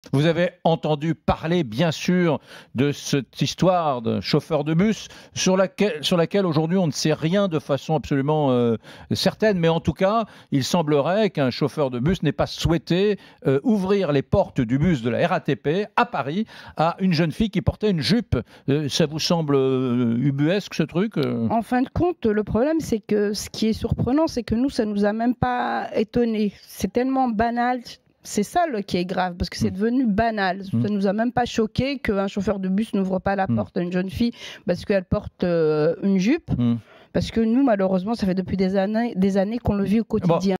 Vous avez entendu parler, bien sûr, de cette histoire de chauffeur de bus sur laquelle aujourd'hui on ne sait rien de façon absolument certaine, mais en tout cas, il semblerait qu'un chauffeur de bus n'ait pas souhaité ouvrir les portes du bus de la RATP à Paris à une jeune fille qui portait une jupe. Ça vous semble ubuesque ce truc En fin de compte, le problème, c'est que ce qui est surprenant, c'est que nous, ça nous a même pas étonnés. C'est tellement banal. C'est ça qui est grave, parce que c'est devenu banal. Ça nous a même pas choqué qu'un chauffeur de bus n'ouvre pas la porte à une jeune fille parce qu'elle porte une jupe. Parce que nous, malheureusement, ça fait depuis des années qu'on le vit au quotidien. Bon.